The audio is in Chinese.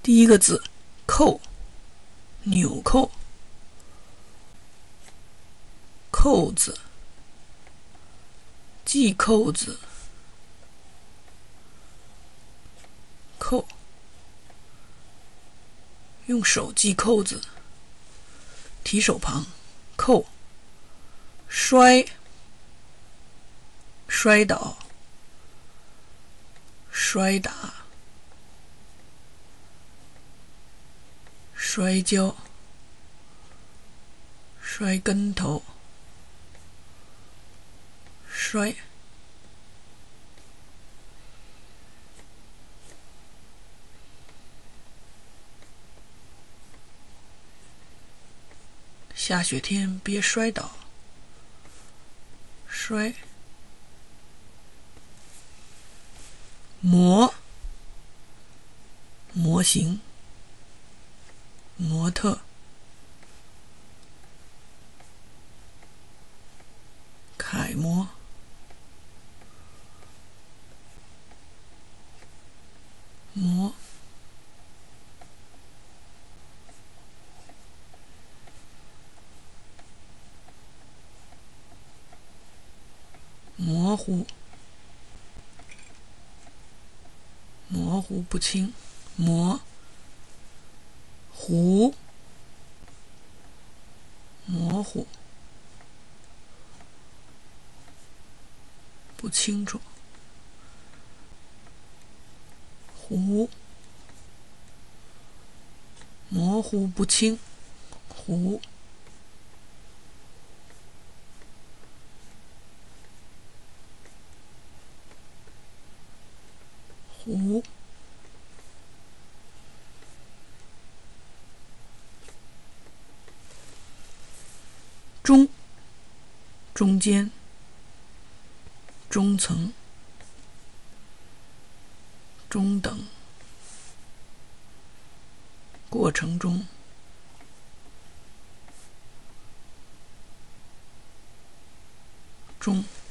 第一个字扣，纽扣，扣子，系扣子，扣，用手系扣子，提手旁，扣，摔，摔倒，摔打，摔跤，摔跟头，摔。下雪天别摔倒，摔。模，模型，模特，楷模，模，模糊，模糊不清，模糊，模糊，不清楚，糊，模糊不清，糊，糊。中，中间，中层，中等，过程中，中。